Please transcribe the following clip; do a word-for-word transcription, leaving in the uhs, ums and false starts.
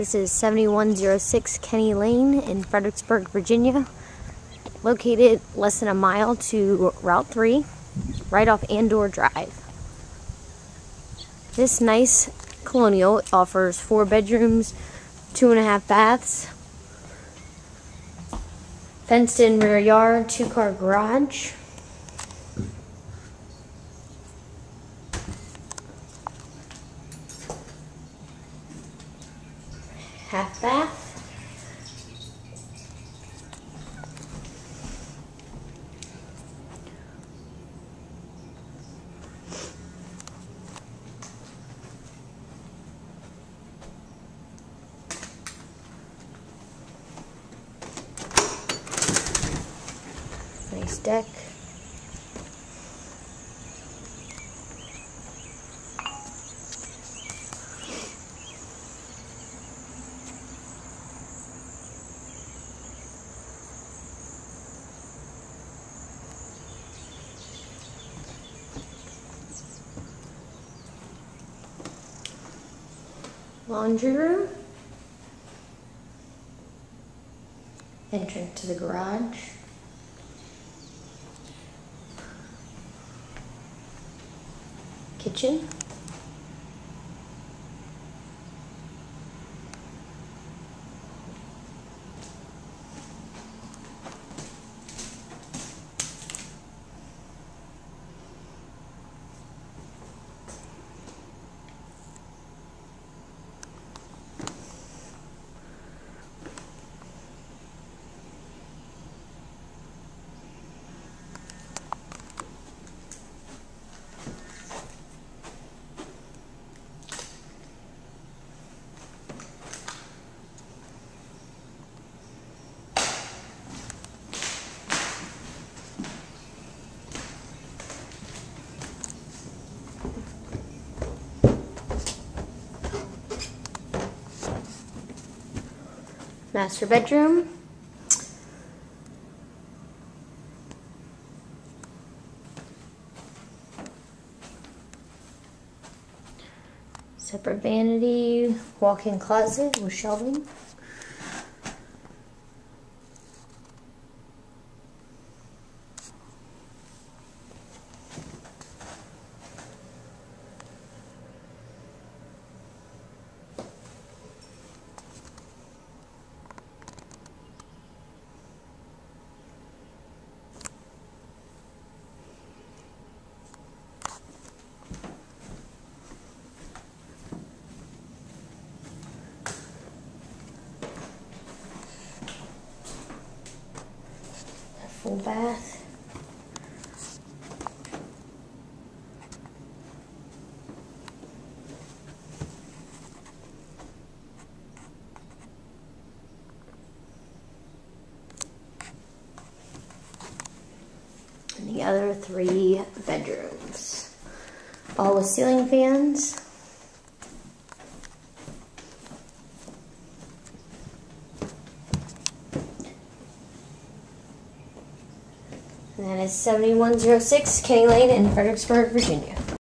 This is seventy-one oh six Kenny Lane in Fredericksburg, Virginia, located less than a mile to Route three, right off Andor Drive. This nice colonial offers four bedrooms, two and a half baths, fenced-in rear yard, two-car garage, half bath, nice deck. Laundry room, entrance to the garage, kitchen, master bedroom, separate vanity, walk-in closet with shelving, full bath, and the other three bedrooms, all with ceiling fans. And that is seventy-one oh six Kenny Lane in Fredericksburg, Virginia.